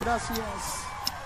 Gracias.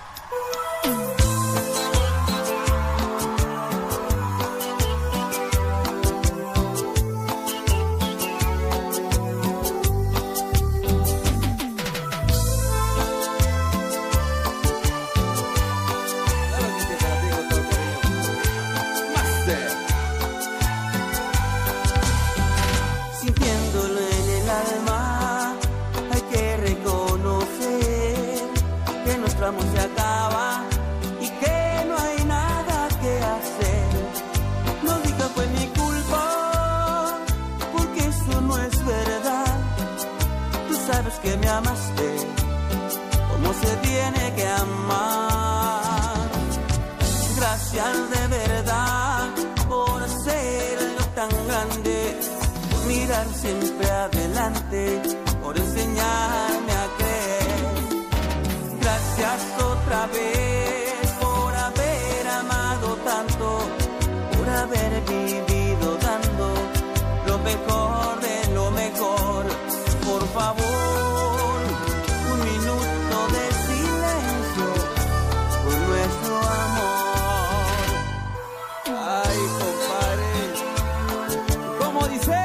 Sintiéndolo en el alma, hay que reconocer que nuestro amor se acaba y que no hay nada que hacer. No diga fue mi culpa, porque eso no es verdad. Tú sabes que me amaste como se tiene que amar. Gracias de verdad por hacer algo tan grande, mirar siempre adelante, por enseñarme a creer. Gracias otra vez por haber amado tanto, por haber vivido dando lo mejor de lo mejor. Por favor, un minuto de silencio por nuestro amor. Ay, compadre, ¿cómo dice?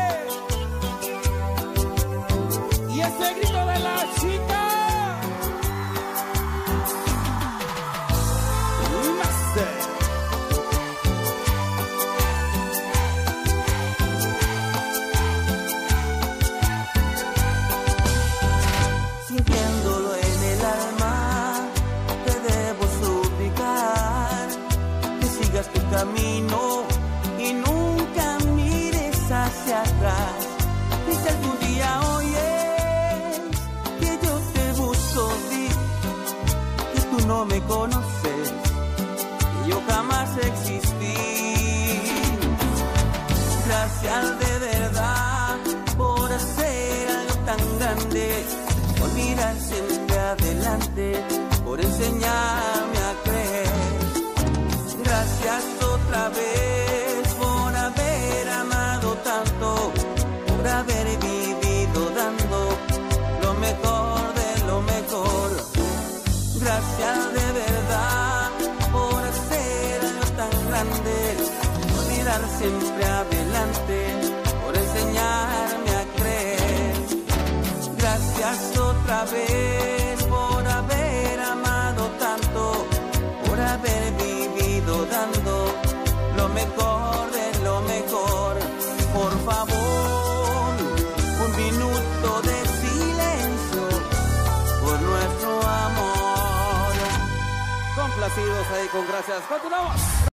Y ese grito de la chica. Sintiéndolo en el alma, te debo suplicar que sigas tu camino y nunca mires hacia atrás. Y si algún día oyes que yo te busco, di que tú no me conoces, que yo jamás existí. Gracias de verdad por hacer algo tan grande, por mirar siempre adelante, por enseñarme a creer. Gracias otra vez por haber amado tanto, por haber vivido dando lo mejor de lo mejor. Gracias de verdad por hacer algo tan grande, por mirar siempre adelante, por enseñarme a creer. Gracias otra vez por haber amado tanto, por haber vivido dando lo mejor de lo mejor. Por favor, un minuto de silencio por nuestro amor. Complacidos ahí con gracias. Continuamos.